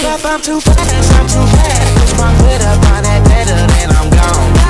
I'm too fast, push my foot up on that pedal, then I'm gone.